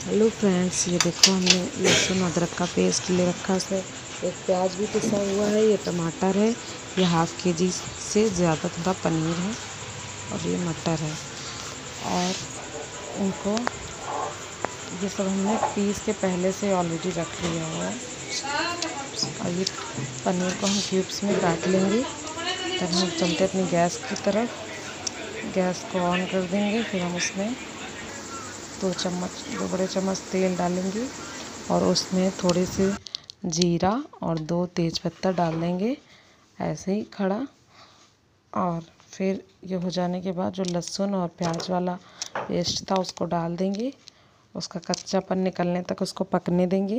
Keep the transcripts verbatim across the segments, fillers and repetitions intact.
Hello friends, ये देखो हमने लहसुन अदरक का पेस्ट ले रखा है। उसमें एक प्याज भी पिसा हुआ है, ये टमाटर है, ये हाफ़ के जी से ज़्यादा थोड़ा पनीर है और ये मटर है। और इनको ये सब हमने पीस के पहले से ऑलरेडी रख लिया हुआ है। और ये पनीर को हम क्यूब्स में काट लेंगे। तब हम चलते अपनी गैस की तरफ। गैस को ऑन कर देंगे। फिर हम उसमें दो चम्मच दो बड़े चम्मच तेल डालेंगे और उसमें थोड़े से जीरा और दो तेज़पत्ता डाल देंगे ऐसे ही खड़ा। और फिर ये हो जाने के बाद जो लहसुन और प्याज वाला पेस्ट था उसको डाल देंगे। उसका कच्चापन निकलने तक उसको पकने देंगे।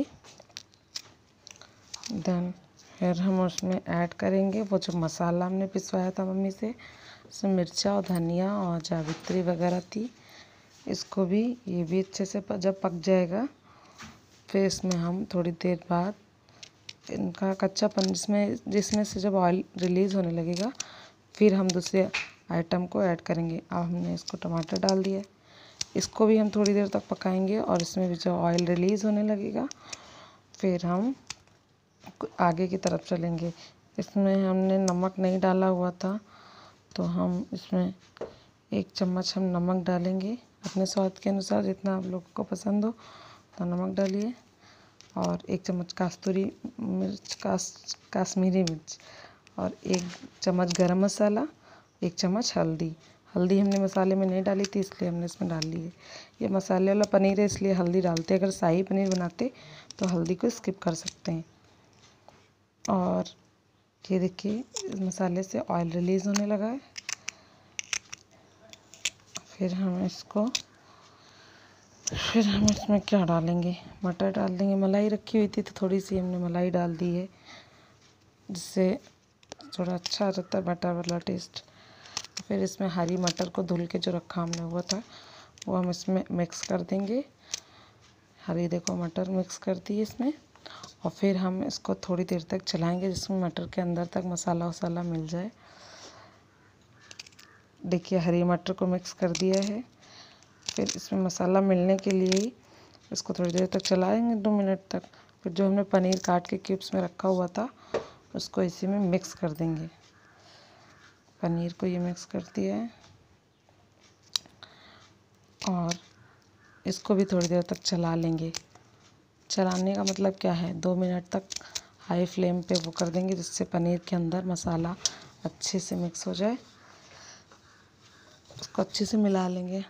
देन फिर हम उसमें ऐड करेंगे वो जो मसाला हमने पिसवाया था मम्मी से। उसमें मिर्चा और धनिया और जावित्री वगैरह थी। इसको भी ये भी अच्छे से जब पक जाएगा फिर इसमें हम थोड़ी देर बाद इनका कच्चापन जिसमें जिसमें से जब ऑयल रिलीज़ होने लगेगा फिर हम दूसरे आइटम को ऐड करेंगे। अब हमने इसको टमाटर डाल दिया, इसको भी हम थोड़ी देर तक पकाएंगे और इसमें भी जब ऑयल रिलीज़ होने लगेगा फिर हम आगे की तरफ चलेंगे। इसमें हमने नमक नहीं डाला हुआ था तो हम इसमें एक चम्मच हम नमक डालेंगे अपने स्वाद के अनुसार, जितना आप लोगों को पसंद हो तो नमक डालिए। और एक चम्मच कस्तूरी मिर्च कास काश्मीरी मिर्च और एक चम्मच गरम मसाला, एक चम्मच हल्दी। हल्दी हमने मसाले में नहीं डाली थी इसलिए हमने इसमें डाल ली है। ये मसाले वाला पनीर है इसलिए हल्दी डालते हैं। अगर शाही पनीर बनाते तो हल्दी को स्किप कर सकते हैं। और ये देखिए इस मसाले से ऑयल रिलीज़ होने लगा है। फिर हम इसको फिर हम इसमें क्या डालेंगे, मटर डाल देंगे। मलाई रखी हुई थी तो थोड़ी सी हमने मलाई डाल दी है जिससे थोड़ा अच्छा आ जाता है मटर वाला टेस्ट। फिर इसमें हरी मटर को धुल के जो रखा हमने हुआ था वो हम इसमें मिक्स कर देंगे। हरी देखो मटर मिक्स कर दी इसमें। और फिर हम इसको थोड़ी देर तक चलाएंगे जिसमें मटर के अंदर तक मसाला वसाला मिल जाए। देखिए हरी मटर को मिक्स कर दिया है। फिर इसमें मसाला मिलने के लिए ही इसको थोड़ी देर तक चलाएंगे, दो मिनट तक। फिर जो हमने पनीर काट के क्यूब्स में रखा हुआ था उसको इसी में मिक्स कर देंगे। पनीर को ये मिक्स कर दिया है और इसको भी थोड़ी देर तक चला लेंगे। चलाने का मतलब क्या है, दो मिनट तक हाई फ्लेम पे वो कर देंगे जिससे पनीर के अंदर मसाला अच्छे से मिक्स हो जाए। उसको अच्छे से मिला लेंगे।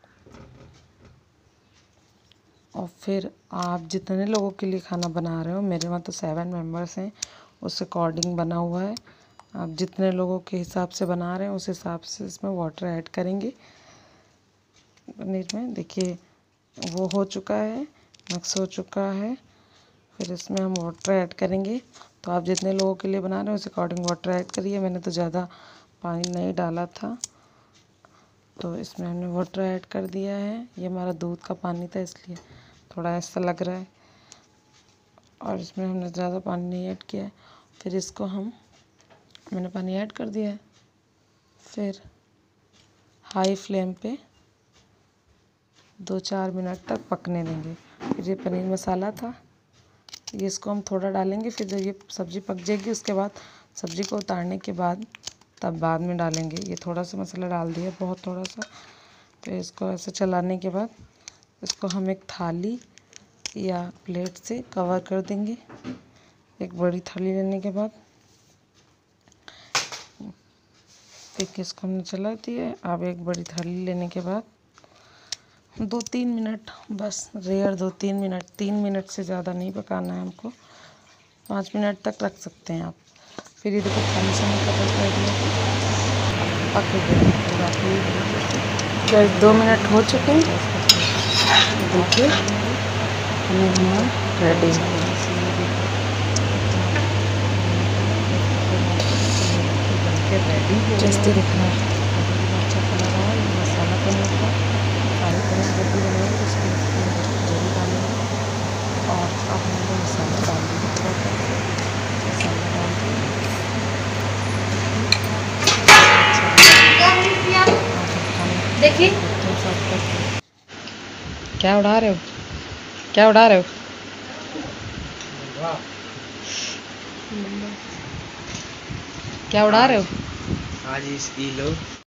और फिर आप जितने लोगों के लिए खाना बना रहे हो, मेरे वहाँ तो सेवन मेंबर्स हैं, उस अकॉर्डिंग बना हुआ है। आप जितने लोगों के हिसाब से बना रहे हैं उस हिसाब से इसमें वाटर ऐड करेंगे पनीर में। देखिए वो हो चुका है, मिक्स हो चुका है। फिर इसमें हम वाटर ऐड करेंगे। तो आप जितने लोगों के लिए बना रहे हैं उस अकॉर्डिंग वाटर ऐड करिए। मैंने तो ज़्यादा पानी नहीं डाला था तो इसमें हमने वाटर ऐड कर दिया है। ये हमारा दूध का पानी था इसलिए थोड़ा ऐसा लग रहा है। और इसमें हमने ज़्यादा पानी नहीं ऐड किया है। फिर इसको हम मैंने पानी ऐड कर दिया है। फिर हाई फ्लेम पे दो चार मिनट तक पकने देंगे। फिर ये पनीर मसाला था ये इसको हम थोड़ा डालेंगे। फिर जब ये सब्ज़ी पक जाएगी उसके बाद सब्ज़ी को उतारने के बाद तब बाद में डालेंगे। ये थोड़ा सा मसाला डाल दिया, बहुत थोड़ा सा। फिर इसको ऐसे चलाने के बाद इसको हम एक थाली या प्लेट से कवर कर देंगे। एक बड़ी थाली लेने के बाद एक इसको हमने चला दिया। अब एक बड़ी थाली लेने के बाद दो तीन मिनट बस, रेयर दो तीन मिनट तीन मिनट से ज़्यादा नहीं पकाना है हमको, पाँच मिनट तक रख सकते हैं आप। फिर ये देखो थाली से कवर कर दिया, पक गया पूरा। फिर दो मिनट हो चुके हैं, देखिए पनीर हमारा रेडी है। टेस्टी दिख रहा है, अच्छा कलर आया। ये मसाला पनीर का सारे पनीर जब भी बनाएंगे तो उसके जरूर डालेंगे। और अब हमने मसाला डाल दिया, थोड़ा सा मसाला डाल दिया। देखिए क्या उड़ा रहे हो। क्या उड़ा रहे हो? क्या उड़ा रहे हो? आज इस ई लो